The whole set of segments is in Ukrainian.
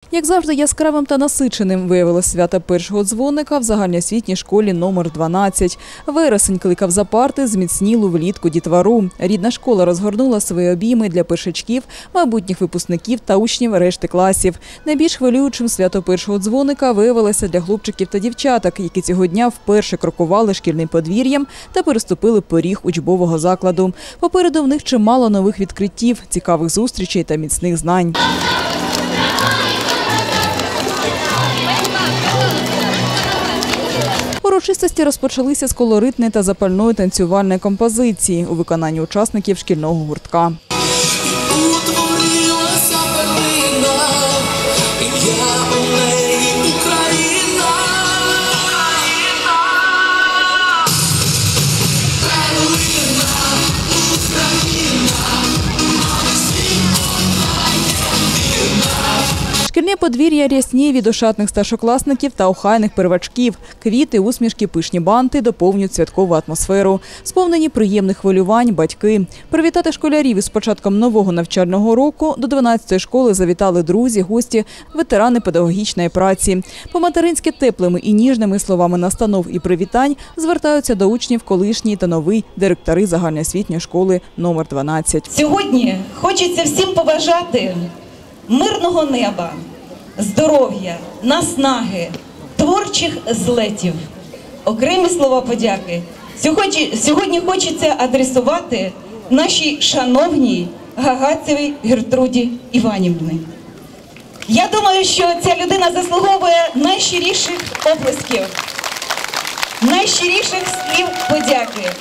Як завжди, яскравим та насиченим виявилось свято першого дзвоника в загальноосвітній школі номер 12. Вересень кликав за парти зміцнілу влітку дітвору. Рідна школа розгорнула свої обійми для першачків, майбутніх випускників та учнів решти класів. Найбільш хвилюючим свято першого дзвоника виявилося для хлопчиків та дівчаток, які цього дня вперше крокували шкільним подвір'ям та переступили поріг учбового закладу. Попереду в них чимало нових відкриттів, цікавих зустрічей та міцних знань. Урочистості розпочалися з колоритної та запальної танцювальної композиції у виконанні учасників шкільного гуртка. Шкільне подвір'я рясніє від ошатних старшокласників та охайних первачків. Квіти, усмішки, пишні банти доповнюють святкову атмосферу. Сповнені приємних хвилювань батьки. Привітати школярів із початком нового навчального року до 12-ї школи завітали друзі, гості, ветерани педагогічної праці. По-материнськи теплими і ніжними словами настанов і привітань звертаються до учнів колишній та новий директори загальноосвітньої школи номер 12. Сьогодні хочеться всім побажати мирного неба, здоров'я, наснаги, творчих злетів. Окремі слова подяки сьогодні хочеться адресувати нашій шановній Гагацевій Гертруді Іванівні. Я думаю, що ця людина заслуговує найщиріших оплесків, найщиріших слів подяки.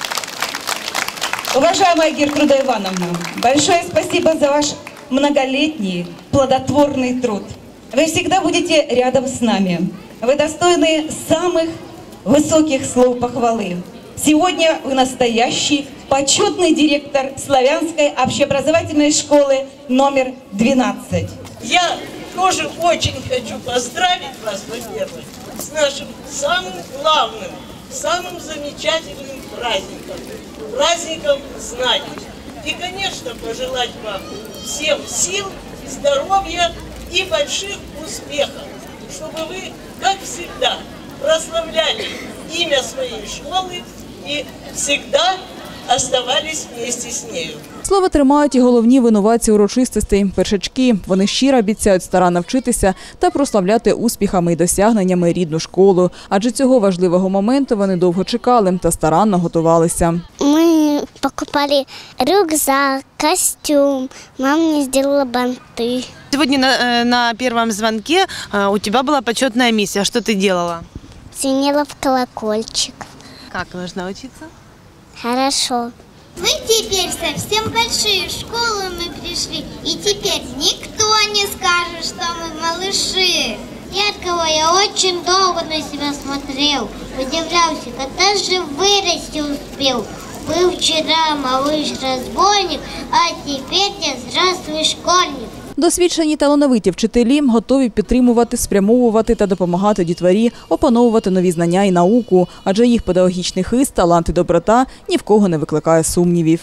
Уважаемая Гертруда Ивановна, большое спасибо за ваш многолетний плодотворный труд. Вы всегда будете рядом с нами. Вы достойны самых высоких слов похвалы. Сегодня вы настоящий почетный директор Славянской общеобразовательной школы номер 12. Я тоже очень хочу поздравить вас, во-первых, с нашим самым главным, самым замечательным праздником. Праздником знаний. И, конечно, пожелать вам всем сил, здоровья и больших успехов, чтобы вы, как всегда, прославляли имя своей школы и всегда оставались вместе с нею. Слово тримають і головні винуватці урочистостей – першачки. Вони щиро обіцяють старанно вчитися та прославляти успіхами і досягненнями рідну школу. Адже цього важливого моменту вони довго чекали та старанно готувалися. Ми покупали рюкзак, костюм, мама мені зробила банти. Сьогодні на першому дзвонку у тебе була почетна місія. Що ти робила? Звенела в колокольчик. Як можна вчитися? Хорошо. Мы теперь совсем большие, в школу мы пришли, и теперь никто не скажет, что мы малыши. Яркого я очень долго на себя смотрел, удивлялся, когда же вырасти успел. Был вчера малыш-разбойник, а теперь я взрослый школьник. Досвідчені талановиті вчителі готові підтримувати, спрямовувати та допомагати дітворі опановувати нові знання і науку, адже їх педагогічний хист, талант і доброта ні в кого не викликає сумнівів.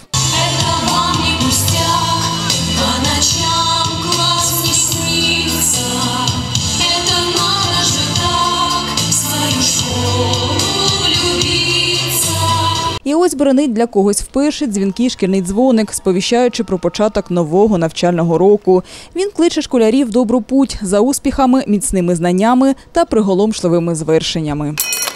І ось бренить для когось вперше дзвінкий шкільний дзвоник, сповіщаючи про початок нового навчального року. Він кличе школярів в добру путь за успіхами, міцними знаннями та приголомшливими звершеннями.